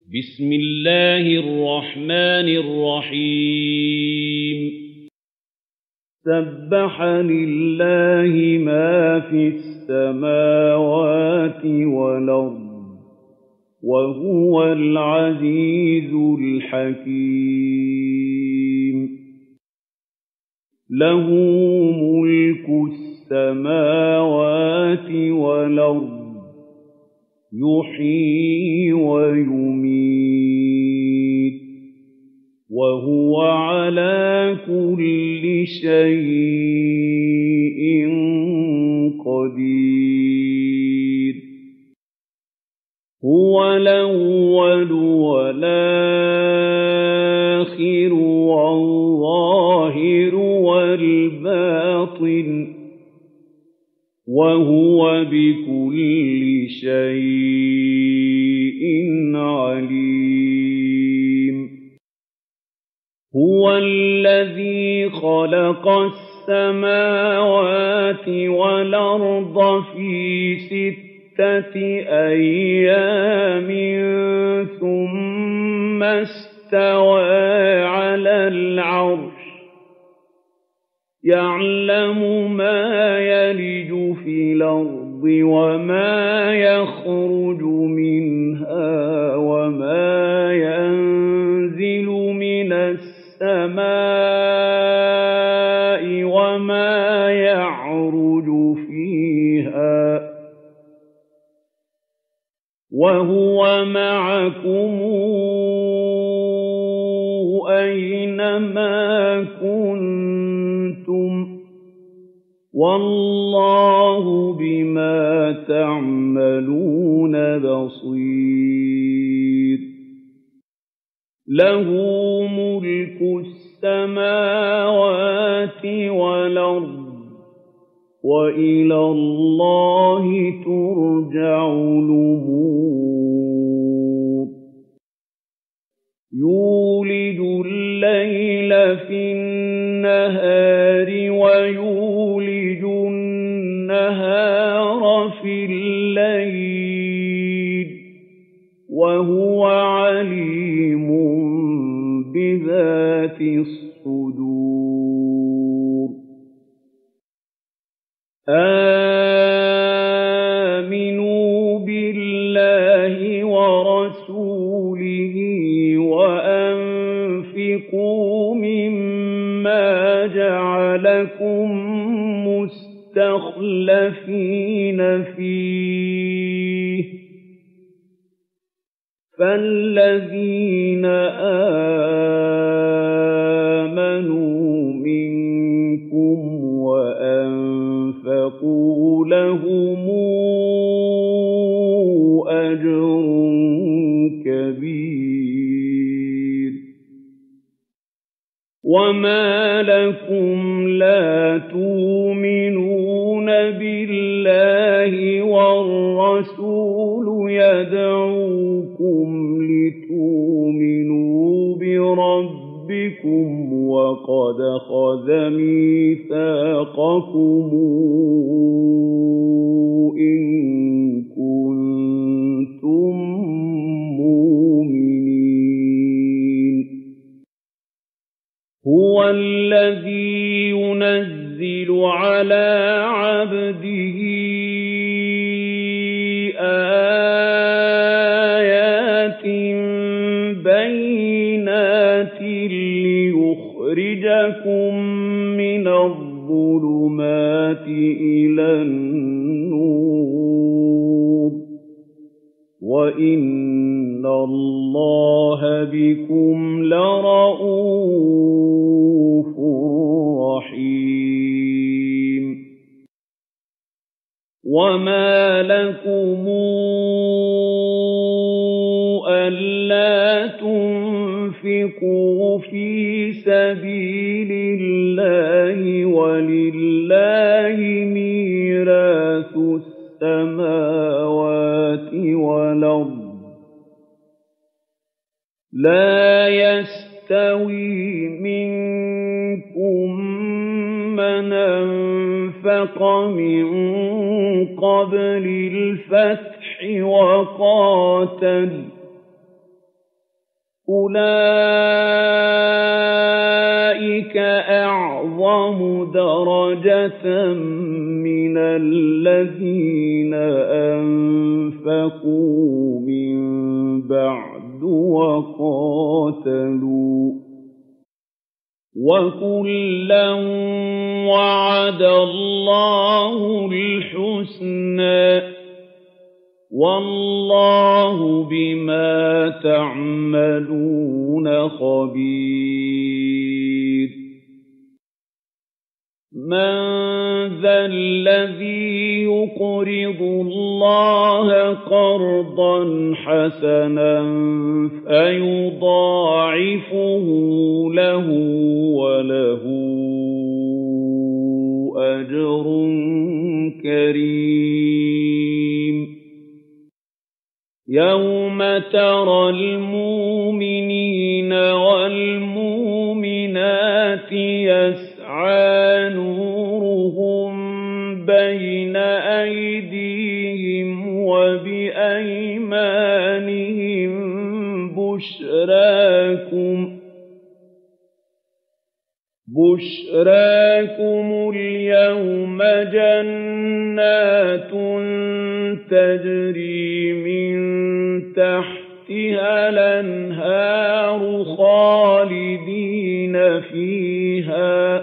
بسم الله الرحمن الرحيم سبح لله ما في السماوات والأرض وهو العزيز الحكيم له ملك السماوات والأرض يحيي ويميت وهو على كل شيء قدير هو الأول والآخر والظاهر والباطن وهو بكل شيء عليم هو الذي خلق السماوات والأرض في 6 أيام ثم استوى على العرش يعلم ما يلج في الأرض وما يخرج منها وما ينزل من السماء وما يعرج فيها وهو معكم أينما كنتم والله بما تعملون بصير له ملك السماوات والأرض وإلى الله ترجع الأمور يولج الليل في النهار ويولج النهار في الليل وهو عليم بذات الصدور آمنوا بالله ورسوله وأنفقوا مما جعلكم مستخلفين فيه فالذين آمنوا منكم وأنفقوا لهم أجر كبير وما لكم لا تؤمنون بالله والرسول يدعوكم لتؤمنوا بربكم وقد أخذ ميثاقكم إن كنتم مؤمنين هو الذي ينزل على عبده آيات بينات ليخرجكم من الظلمات إلى النور وإن الله بكم لرءوف رحيم وما لكم ألا تنفقوا في سبيل الله ولله ميراث السماوات والأرض لا يستوي منكم من أنفق من قبل الفتح وقاتل أُولَٰئِكَ أَعْظَمُ دَرَجَةً مِّنَ الَّذِينَ أَنفَقُوا مِن بَعْدُ وَقَاتَلُوا ۚ وَكُلًّا وَعَدَ اللَّهُ الْحُسْنَىٰ ۚ وَاللَّهُ بِمَا تَعْمَلُونَ خَبِيرٌ مَّن ذَا الَّذِي يُقْرِضُ اللَّهَ قَرْضًا حَسَنًا فَيُضَاعِفُهُ لَهُ وَلَهُ أَجْرٌ كَرِيمٌ يَوْمَ تَرَى الْمُؤْمِنِينَ وَالْمُؤْمِنَاتِ يَسْعَىٰ نُورُهُم بَيْنَ أَيْدِيهِمْ وَبِأَيْمَانِهِم بُشْرَاكُمُ الْيَوْمَ جَنَّاتٌ تَجْرِي مِن تَحْتِهَا الْأَنْهَارُ خَالِدِينَ فِيهَا ۚ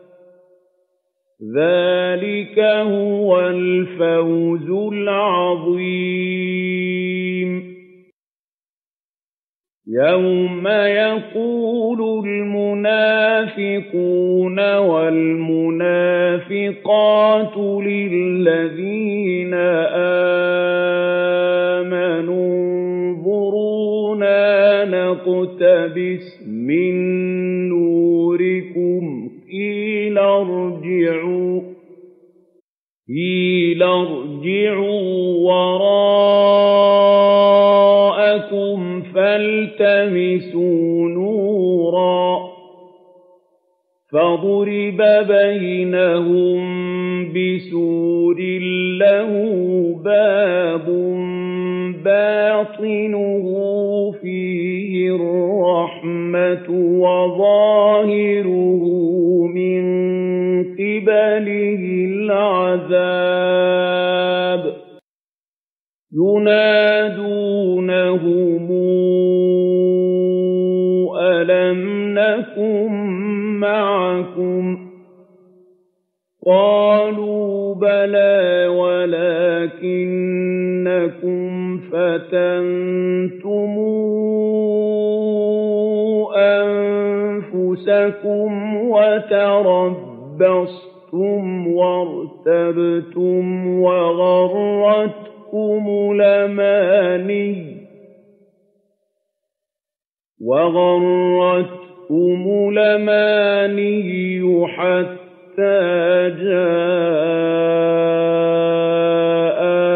ذَٰلِكَ هُوَ الْفَوْزُ الْعَظِيمُ يَوْمَ يَقُولُ الْمُنَافِقُونَ وَالْمُنَافِقَاتُ لِلَّذِينَ آمَنُوا انظُرُونَا نَقْتَبِسْ مِن نُّورِكُمْ قِيلَ ارْجِعُوا وَرَاءَكُمْ فَالْتَمِسُوا نُورًا فَضُرِبَ بَيْنَهُم بِسُورٍ لَّهُ بَابٌ بَاطِنُهُ فِيهِ الرَّحْمَةُ وَظَاهِرُهُ مِن قِبَلِهِ الْعَذَابُ يُنَادُونَهُمْ أَلَمْ نَكُن مَّعَكُمْ ۖ قَالُوا بَلَىٰ وَلَٰكِنَّكُمْ فَتَنتُمْ أَنفُسَكُمْ وَتَرَبَّصْتُمْ وَارْتَبْتُمْ وَغَرَّتْكُمُ الْأَمَانِيُّ حَتَّىٰ جَاءَ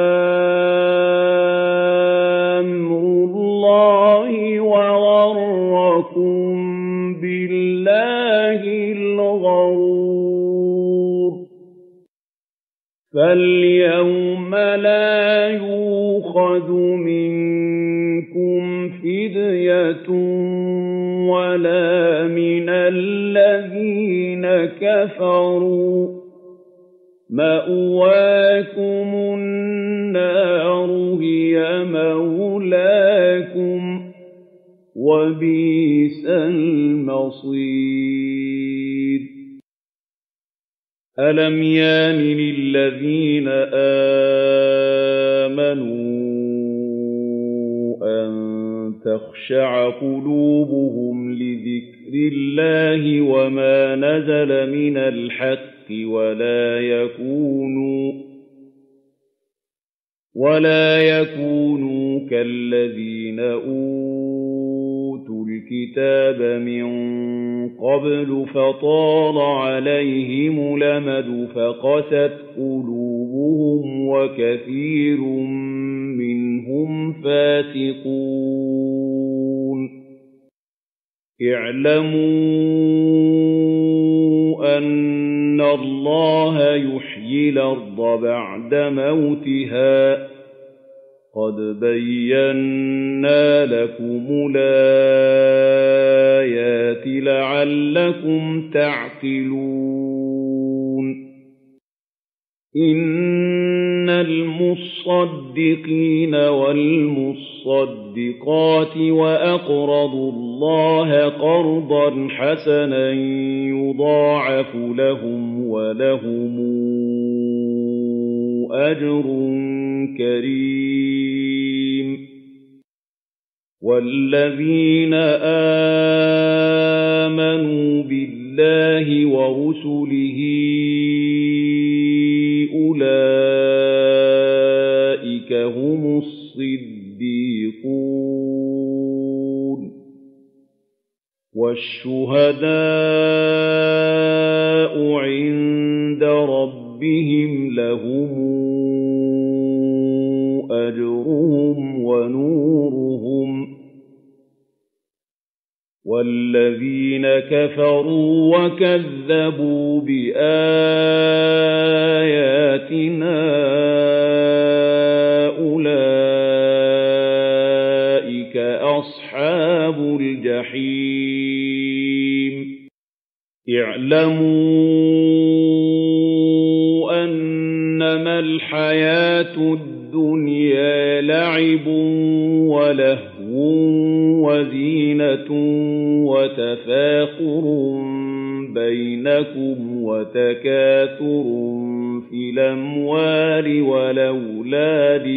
أَمْرُ اللَّهِ وَغَرَّكُم بِاللَّهِ الْغَرُورُ فَالْيَوْمَ لَا يُؤْخَذُ مِنكُمْ فِدْيَةٌ وَلَا مِنَ الَّذِينَ كَفَرُوا ۚ مَأْوَاكُمُ النَّارُ هِيَ مَوْلَاكُمْ ۖ وَبِئْسَ الْمَصِيرُ أَلَمْ يَأْنِ لِلَّذِينَ آمَنُوا أَن تَخْشَعَ قُلُوبُهُمْ لِذِكْرِ اللَّهِ وَمَا نَزَلَ مِنَ الْحَقِّ وَلَا يَكُونُوا كَالَّذِينَ أُوتُوا الْكِتَابَ مِن قَبْلُ فَطَالَ عَلَيْهِمُ الْأَمَدُ فَقَسَتْ قُلُوبُهُمْ وَكَثِيرٌ مِّنْهُمْ فَاسِقُونَ اعْلَمُوا أَنَّ اللَّهَ يُحْيِي الْأَرْضَ بَعْدَ مَوْتِهَا ۚ قَدْ بَيَّنَّا لَكُمُ الْآيَاتِ لَعَلَّكُمْ تَعْقِلُونَ إِنَّ الْمُصَّدِّقِينَ وَالْمُصَّدِّقَاتِ وَأَقْرَضُوا اللَّهَ قَرْضًا حَسَنًا يُضَاعَفُ لَهُمْ وَلَهُمْ أَجْرٌ كَرِيمٌ وَالَّذِينَ آمَنُوا بِاللَّهِ وَرُسُلِهِ أُولَٰئِكَ هُمُ الصِّدِّيقُونَ وَالشُّهَدَاءُ عِندَ رَبِّهِمْ لَهُمْ أَجْرُهُمْ وَنُورُهُمْ وَالَّذِينَ كَفَرُوا وَكَذَّبُوا بِآيَاتِنَا أُولَٰئِكَ أَصْحَابُ الْجَحِيمِ اعْلَمُوا أَنَّمَا الْحَيَاةُ الدُّنْيَا لَعِبٌ وَلَهْوٌ وَزِينَةٌ وَتَفَاخُرٌ بَيْنَكُمْ وَتَكَاثُرٌ فِي الْأَمْوَالِ وَالْأَوْلَادِ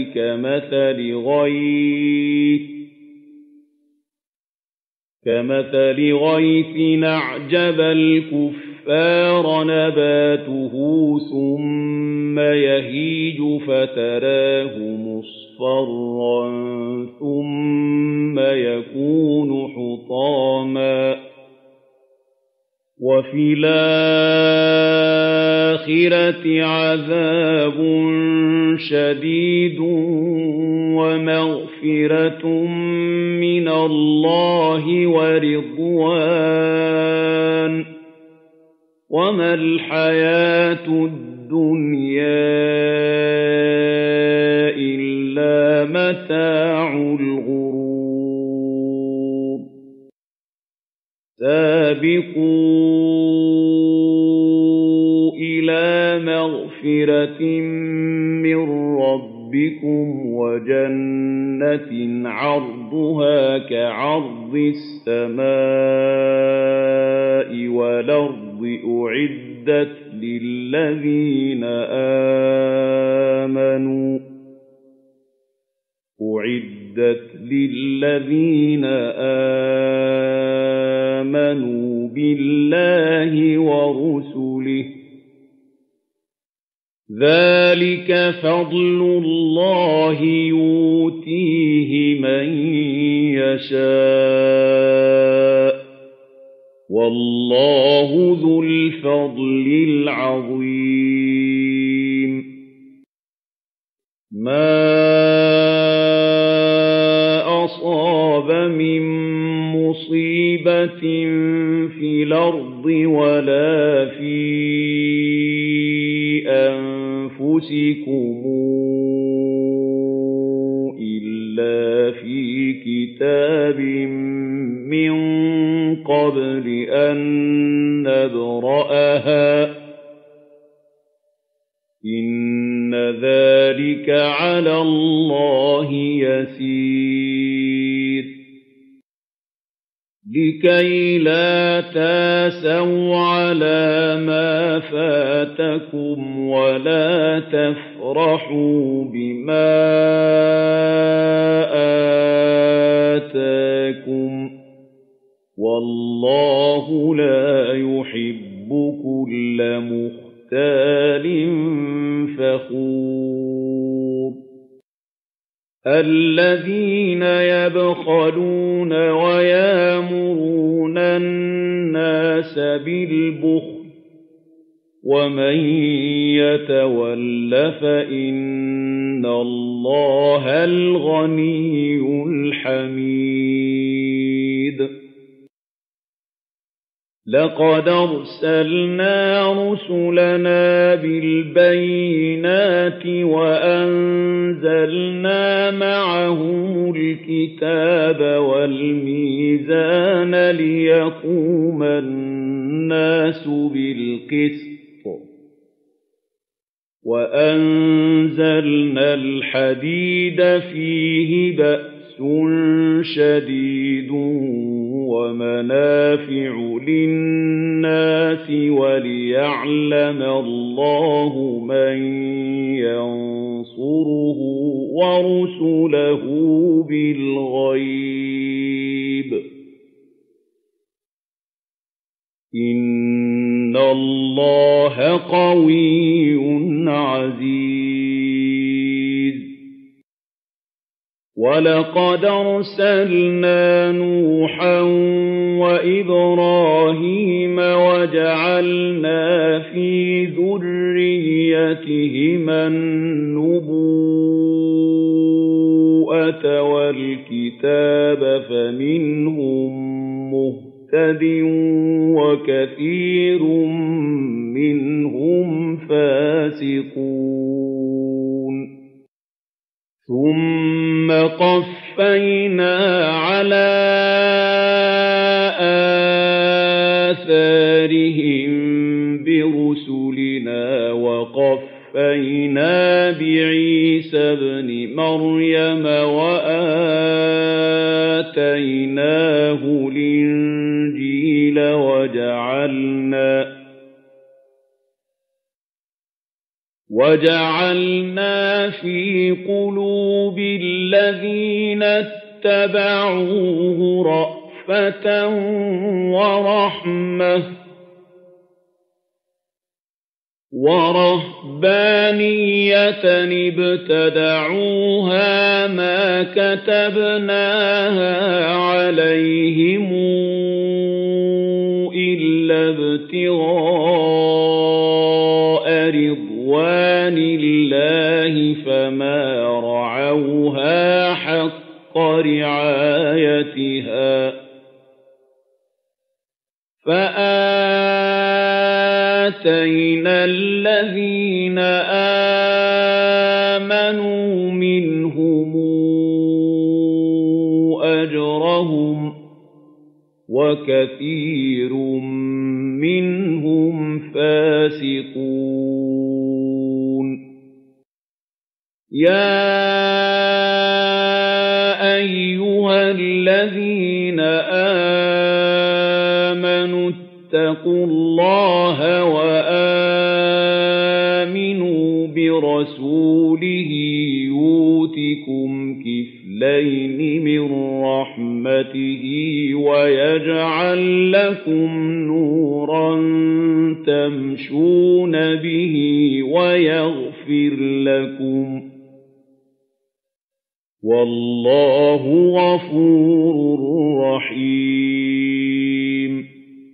كَمَثَلِ غَيْثٍ أَعْجَبَ الْكُفَّارَ نَبَاتُهُ ثُمَّ يَهِيجُ فَتَرَاهُ مُصْفَرًّا ثُمَّ يَكُونُ حُطَامًا وَفِي الْآخِرَةِ عَذَابٌ شَدِيدٌ وَمَغْفِرَةٌ مِّنَ اللَّهِ وَرِضْوَانٌ وَمَا الْحَيَاةُ الدُّنْيَا إِلَّا مَتَاعُ الْغُرُورِ سَابِقُوا إِلَىٰ مَغْفِرَةٍ مِّن رَّبِّكُمْ وَجَنَّةٍ عَرْضُهَا كَعَرْضِ السَّمَاءِ وَالْأَرْضِ أُعِدَّتْ لِلَّذِينَ آمَنُوا بِاللَّهِ وَرُسُلِهِ ۚ ذَٰلِكَ فَضْلُ اللَّهِ يُؤْتِيهِ مَن يَشَاءُ ۚ وَاللَّهُ ذُو الْفَضْلِ الْعَظِيمِ مَا أَصَابَ مِن مُّصِيبَةٍ فِي الْأَرْضِ وَلَا فِي أَنفُسِكُمْ إِلَّا فِي كِتَابٍ مِّن قَبْلِ أَن نَّبْرَأَهَا ۚ إِنَّ ذَٰلِكَ عَلَى اللَّهِ يَسِيرٌ لِكَيْ لَا تَأْسَوْا عَلَىٰ مَا فَاتَكُمْ وَلَا تَفْرَحُوا بِمَا آتَاكُمْ ۗ وَاللَّهُ لَا يُحِبُّ كُلَّ مُخْتَالٍ فَخُورٍ الَّذِينَ يَبْخَلُونَ وَيَأْمُرُونَ النَّاسَ بِالْبُخْلِ ۗ وَمَن يَتَوَلَّ فَإِنَّ اللَّهَ الْغَنِيُّ الْحَمِيدُ لَقَدْ أَرْسَلْنَا رُسُلَنَا بِالْبَيِّنَاتِ وَأَنزَلْنَا مَعَهُمُ الْكِتَابَ وَالْمِيزَانَ لِيَقُومَ النَّاسُ بِالْقِسْطِ ۖ وَأَنزَلْنَا الْحَدِيدَ فِيهِ بَأْسٌ شَدِيدٌ وَمَنَافِعُ لِلنَّاسِ وَلِيَعْلَمَ اللَّهُ مَن يَنصُرُهُ وَرُسُلَهُ بِالْغَيْبِ ۚ إِنَّ اللَّهَ قَوِيٌّ عَزِيزٌ. وَلَقَدْ أَرْسَلْنَا نُوحًا وَإِبْرَاهِيمَ وَجَعَلْنَا فِي ذُرِّيَّتِهِمَا النُّبُوَّةَ وَالْكِتَابَ فَمِنْهُم مُّهْتَدٍ وَكَثِيرٌ مِّنْهُمْ فَاسِقُونَ. ثُمَّ قَفَّيْنَا عَلَىٰ آثَارِهِم بِرُسُلِنَا وَقَفَّيْنَا بِعِيسَى ابْنِ مَرْيَمَ وَآتَيْنَاهُ الْإِنجِيلَ وَجَعَلْنَا فِي قُلُوبِ الَّذِينَ اتَّبَعُوهُ رَأْفَةً وَرَهْبَانِيَّةً ابْتَدَعُوهَا مَا كَتَبْنَاهَا عَلَيْهِمْ إِلَّا ابْتِغَاءَ رِضْوَانِ اللَّهِ فَمَا رَعَوْهَا حَقَّ رِعَايَتِهَا فَآتَيْنَا الَّذِينَ آمَنُوا مِنْهُمْ أَجْرَهُمْ وَكَثِيرٌ مِّنْهُمْ فَاسِقُونَ. يَا أَيُّهَا الَّذِينَ آمَنُوا اتَّقُوا اللَّهَ وَآمِنُوا بِرَسُولِهِ يُؤْتِكُمْ كِفْلَيْنِ مِن رَّحْمَتِهِ وَيَجْعَل لَّكُمْ نُورًا تَمْشُونَ بِهِ وَيَغْفِرْ لَكُمْ ۚ وَاللَّهُ غَفُورٌ رَّحِيمٌ.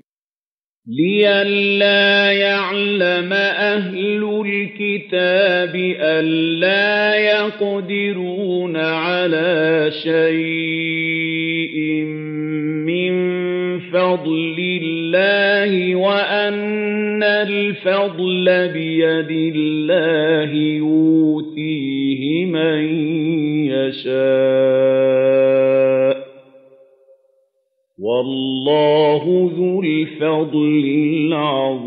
لِّئَلَّا يَعْلَمَ أَهْلُ الْكِتَابِ أَلَّا يَقْدِرُونَ عَلَىٰ شَيْءٍ مِّن فَضْلِ اللَّهِ وَأَنَّ الْفَضْلَ بِيَدِ اللَّهِ يُؤْتِيهِ مَن يَشَاءُ ۚ وَاللَّهُ ذُو الْفَضْلِ الْعَظِيمِ.